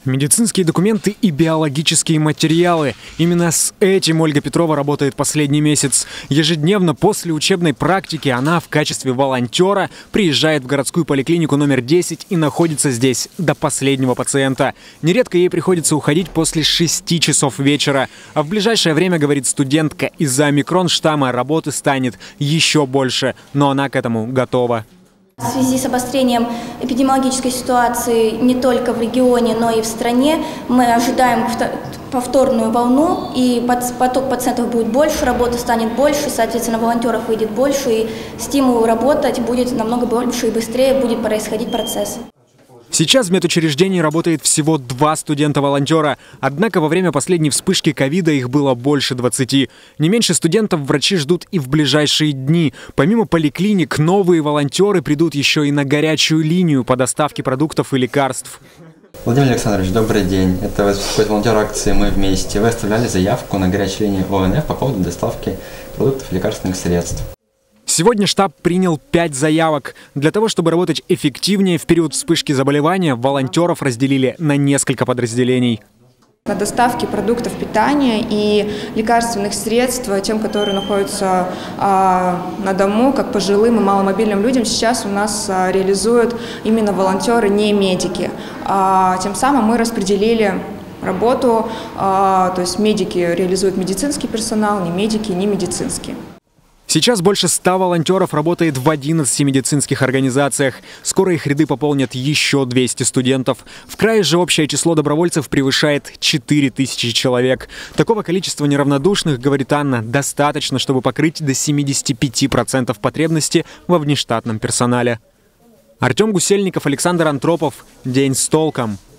Медицинские документы и биологические материалы. Именно с этим Ольга Петрова работает последний месяц. Ежедневно после учебной практики она в качестве волонтера приезжает в городскую поликлинику номер 10 и находится здесь до последнего пациента. Нередко ей приходится уходить после 6 часов вечера. А в ближайшее время, говорит студентка, из-за омикрон-штамма работы станет еще больше. Но она к этому готова. В связи с обострением эпидемиологической ситуации не только в регионе, но и в стране, мы ожидаем повторную волну, и поток пациентов будет больше, работы станет больше, соответственно, волонтеров выйдет больше, и стимул работать будет намного больше и быстрее будет происходить процесс. Сейчас в медучреждении работает всего 2 студента-волонтера. Однако во время последней вспышки ковида их было больше 20. Не меньше студентов врачи ждут и в ближайшие дни. Помимо поликлиник, новые волонтеры придут еще и на горячую линию по доставке продуктов и лекарств. Владимир Александрович, добрый день. Это беспокоит волонтер акции «Мы вместе». Вы оставляли заявку на горячей линии ОНФ по поводу доставки продуктов и лекарственных средств. Сегодня штаб принял 5 заявок. Для того, чтобы работать эффективнее в период вспышки заболевания, волонтеров разделили на несколько подразделений. На доставке продуктов питания и лекарственных средств тем, которые находятся на дому, как пожилым и маломобильным людям, сейчас у нас реализуют именно волонтеры, не медики. Тем самым мы распределили работу, то есть медики реализуют медицинский персонал, не медики, не медицинский. Сейчас больше 100 волонтеров работает в 11 медицинских организациях. Скоро их ряды пополнят еще 200 студентов. В крае же общее число добровольцев превышает 4000 человек. Такого количества неравнодушных, говорит Анна, достаточно, чтобы покрыть до 75% потребности во внештатном персонале. Артем Гусельников, Александр Антропов. День с толком.